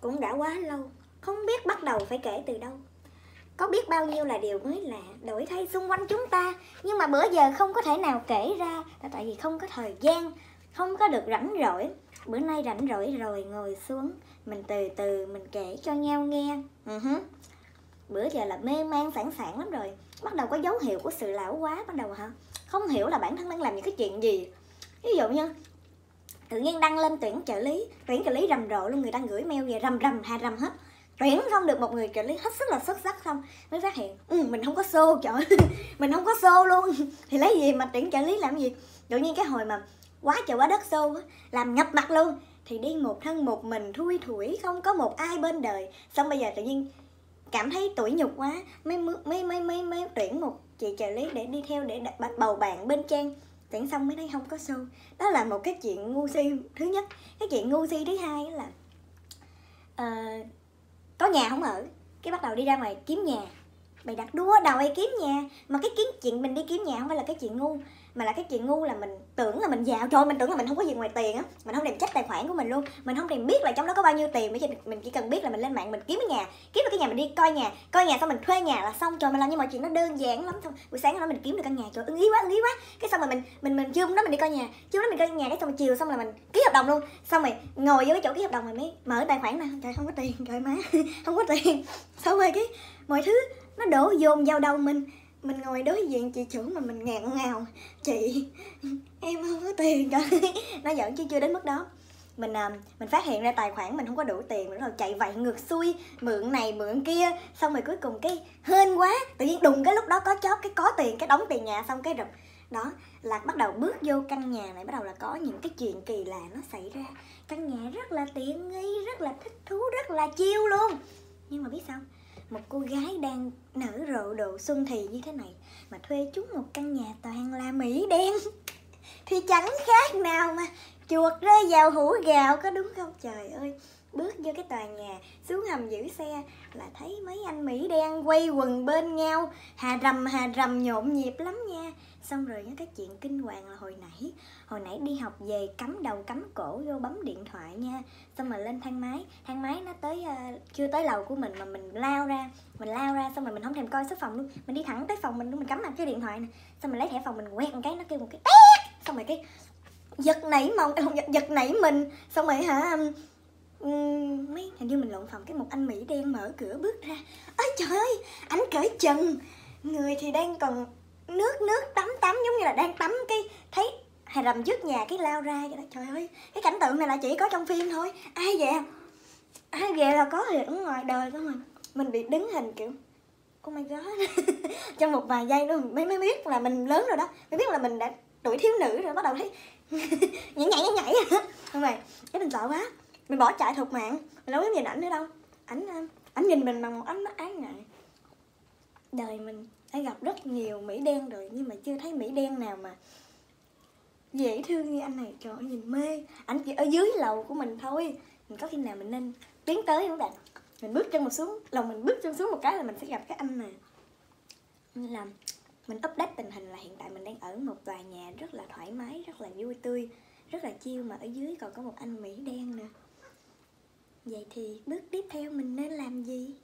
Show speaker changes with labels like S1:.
S1: cũng đã quá lâu, không biết bắt đầu phải kể từ đâu. Có biết bao nhiêu là điều mới lạ đổi thay xung quanh chúng ta, nhưng mà bữa giờ không có thể nào kể ra là tại vì không có thời gian, không có được rảnh rỗi. Bữa nay rảnh rỗi rồi, ngồi xuống mình từ từ mình kể cho nhau nghe. Bữa giờ là mê man sảng sảng lắm rồi, bắt đầu có dấu hiệu của sự lão hóa bắt đầu hả? Không hiểu là bản thân đang làm những cái chuyện gì. Ví dụ như tự nhiên đăng lên tuyển trợ lý rầm rộ luôn, người ta gửi mail về rầm rầm hết, tuyển không được một người trợ lý hết sức là xuất sắc, xong mới phát hiện mình không có show, trời ơi, mình không có show luôn thì lấy gì mà tuyển trợ lý làm gì. Tự nhiên cái hồi mà quá trời quá đất show làm ngập mặt luôn, thì đi một thân một mình thui thủi, không có một ai bên đời. Xong bây giờ tự nhiên cảm thấy tủi nhục quá, mới tuyển một chị trợ lý để đi theo để bầu bạn bên trang. Tuyển xong mới thấy không có show. Đó là một cái chuyện ngu si thứ nhất. Cái chuyện ngu si thứ hai là có nhà không ở, cái bắt đầu đi ra ngoài kiếm nhà. Bày đặt đua đầu ai kiếm nhà. Mà cái chuyện mình đi kiếm nhà không phải là cái chuyện ngu, mà là cái chuyện ngu là mình tưởng là mình giàu. Trời, mình tưởng là mình không có gì ngoài tiền á, mình không thèm check tài khoản của mình luôn, mình không thèm biết là trong đó có bao nhiêu tiền. Mình chỉ cần biết là mình lên mạng mình kiếm cái nhà, kiếm được cái nhà mình đi coi nhà xong mình thuê nhà là xong. Trời, mình làm như mọi chuyện nó đơn giản lắm. Xong buổi sáng đó mình kiếm được căn nhà, trời, ưng ý quá. Cái xong rồi mình trưa hôm đó mình đi coi nhà, cái xong rồi chiều xong là mình ký hợp đồng luôn. Xong rồi ngồi vô cái chỗ ký hợp đồng mình mới mở tài khoản nè, trời không có tiền, trời má không có tiền. Xong rồi cái mọi thứ nó đổ dồn vào đầu mình ngồi đối diện chị chủ mà mình ngẹn ngào: chị, em không có tiền. Trời, nó giỡn chứ chưa đến mức đó. Mình phát hiện ra tài khoản mình không có đủ tiền, mình bắt đầu chạy vạy ngược xuôi, mượn này mượn kia. Xong rồi cuối cùng cái hên quá, tự nhiên đùng cái lúc đó có chót, cái có tiền, cái đóng tiền nhà. Xong cái rồi đó là bắt đầu bước vô căn nhà này, bắt đầu là có những cái chuyện kỳ lạ nó xảy ra. Căn nhà rất là tiện nghi, rất là thích thú, rất là chill luôn. Nhưng mà biết sao, một cô gái đang nở rộ độ xuân thì như thế này mà thuê chúng một căn nhà toàn là Mỹ đen thì chẳng khác nào mà chuột rơi vào hũ gạo, có đúng không? Trời ơi, bước vô cái tòa nhà, xuống hầm giữ xe là thấy mấy anh Mỹ đen quay quần bên nhau, hà rầm nhộn nhịp lắm nha. Xong rồi cái chuyện kinh hoàng là hồi nãy đi học về cắm đầu cắm cổ vô bấm điện thoại nha. Xong rồi lên thang máy nó tới chưa tới lầu của mình mà mình lao ra, xong rồi mình không thèm coi số phòng luôn, mình đi thẳng tới phòng mình luôn, mình cắm mặt cái điện thoại nè. Xong mình lấy thẻ phòng mình quẹt một cái, nó kêu một cái tét. Xong rồi cái giật nảy mình. Xong rồi hả, hình như mình lộn phòng, cái một anh Mỹ đen mở cửa bước ra. Ôi trời ơi, ảnh cởi trần, người thì đang còn nước tắm giống như là đang tắm, cái thấy hà rầm trước nhà cái lao ra vậy đó. Trời ơi, cái cảnh tượng này là chỉ có trong phim thôi, ai về là có thiệt ở ngoài đời thôi. Mình bị đứng hình kiểu oh my god trong một vài giây nữa mới biết là mình lớn rồi đó, mới biết là mình đã tuổi thiếu nữ rồi, bắt đầu thấy nhảy không mày. Cái mình sợ quá, mình bỏ chạy thục mạng, mình đâu có nhìn ảnh nữa đâu. Ảnh nhìn mình bằng một ánh mắt ái ngại. Đời mình đã gặp rất nhiều Mỹ đen rồi, nhưng mà chưa thấy Mỹ đen nào mà dễ thương như anh này. Trời ơi, nhìn mê. Ảnh chỉ ở dưới lầu của mình thôi, mình có khi nào mình nên tiến tới không bạn? Mình bước chân xuống một cái là mình sẽ gặp cái anh này. Nên là mình update tình hình là hiện tại mình đang ở một tòa nhà rất là thoải mái, rất là vui tươi, rất là chill, mà ở dưới còn có một anh Mỹ đen nữa. Vậy thì bước tiếp theo mình nên làm gì?